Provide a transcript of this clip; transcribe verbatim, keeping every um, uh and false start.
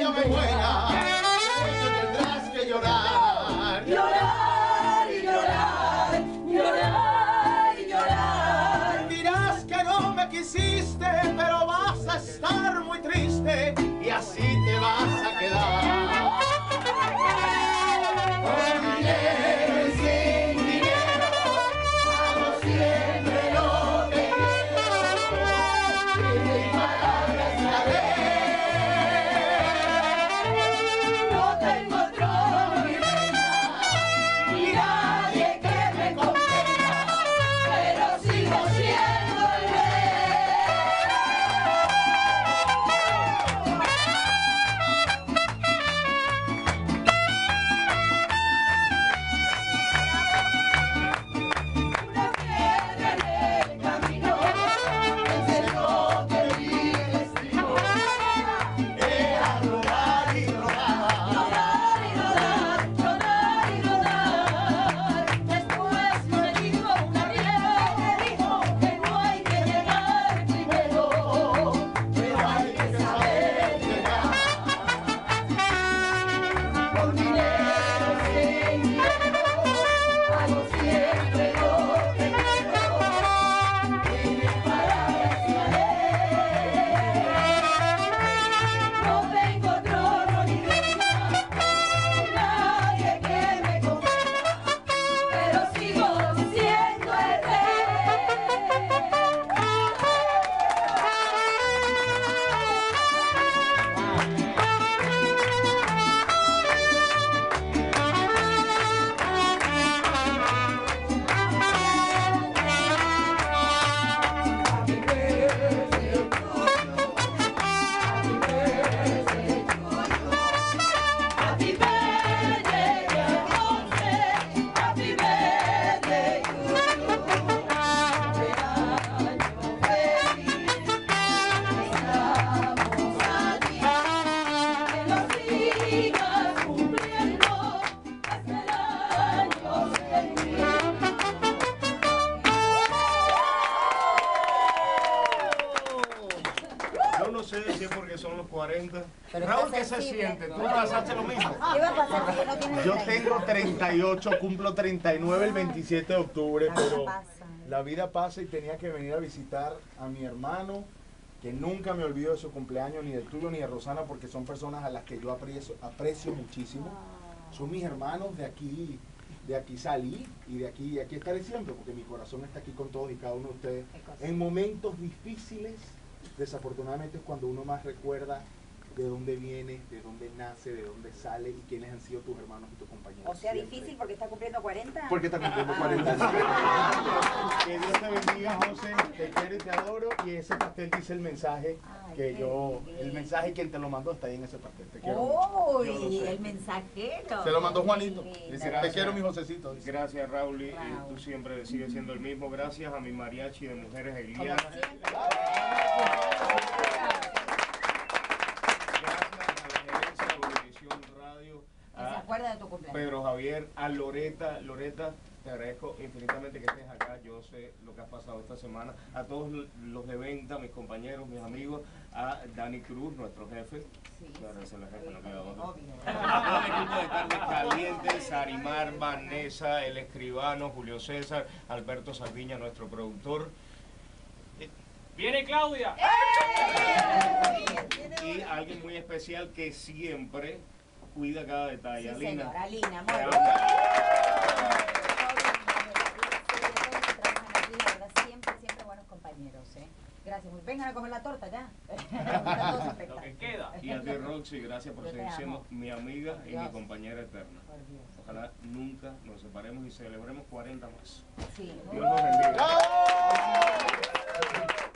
yo me muera, tendrás que llorar. Llorar y llorar, llorar y llorar. Dirás que no me quisiste, pero vas a estar muy triste y así te vas a quedar. Con dinero y sin dinero, hago siempre lo que quiero. Y mis palabras la No tengo trono ni reina, ni nadie que me comprenda, pero sigo siendo el rey. Una piedra en el camino enseñó que mi destino era rodar y rodar. rodar y rodar, rodar y rodar. Después me dijo una piedra, me dijo que no hay que llegar primero, pero hay que saber llegar. Con dinero, sin dinero, hago siempre lo que quiero. Y mis palabras la ley. No tengo trono ni reina, ni nadie que me comprenda, pero sigo siendo el Happy birthday to you. Happy birthday to you. Cumpleaños feliz. Estamos aquí. Que lo sigas cumpliendo hasta el año cien mil. Yo no sé si es porque son los cuarenta. Pero Raúl, está ¿qué se sensible. siente? ¿Tú pasaste lo mismo? ¿Qué va a pasar si no tienes Yo treinta? tengo treinta y ocho, cumplo treinta y nueve el veintisiete de octubre, La vida pero pasa. la vida pasa y tenía que venir a visitar a mi hermano, que nunca me olvido de su cumpleaños, ni del tuyo ni de Rosana, porque son personas a las que yo aprecio, aprecio muchísimo. Son mis hermanos, de aquí, de aquí salí y de aquí, y aquí estaré siempre, porque mi corazón está aquí con todos y cada uno de ustedes. Qué cosa. En momentos difíciles, desafortunadamente es cuando uno más recuerda de dónde viene, de dónde nace, de dónde sale y quiénes han sido tus hermanos y tus compañeros. O sea, siempre. difícil porque está cumpliendo cuarenta. Porque está cumpliendo Ah. cuarenta años. Que Dios te bendiga, José, te quiero y te adoro. Y ese pastel dice el mensaje Ay, que qué yo, bien. el mensaje quien te lo mandó está ahí en ese pastel. Te quiero mucho. Yo lo Uy, sé. el mensajero. Se lo mandó Juanito. Qué lindo. Dice, te Gracias. quiero, mi Josecito. Dice. Gracias, Raúl, y, y Wow. tú siempre sigues siendo el mismo. Gracias a mi mariachi de mujeres Como Eliana. siempre. Gracias a la gerencia de Univisión Radio, Que se a acuerda de tu cumpleaños. Pedro Javier, a Loreta. Loreta, te agradezco infinitamente que estés acá. Yo sé lo que has pasado esta semana. A todos los de venta, mis compañeros, mis amigos. A Dani Cruz, nuestro jefe. Sí. Claro, ese es el jefe, no queda otro. Obvio. A todo el equipo de Tardes Calientes, Sarimar, Vanessa, el escribano, Julio César, Alberto Salviña, nuestro productor. ¡Viene Claudia! Y alguien muy especial que siempre cuida cada detalle. Sí, Alina. señora, Alina, muy Te bien. amo. Siempre, siempre buenos compañeros, ¿eh? Gracias. Vengan a comer la torta ya. Está todo Lo espectacular. que queda. Y a ti, Roxy, gracias por Yo te seguir amo. siendo mi amiga y mi Dios. compañera eterna. Por Dios. Ojalá nunca nos separemos y celebremos cuarenta más. Sí. Dios nos bendiga.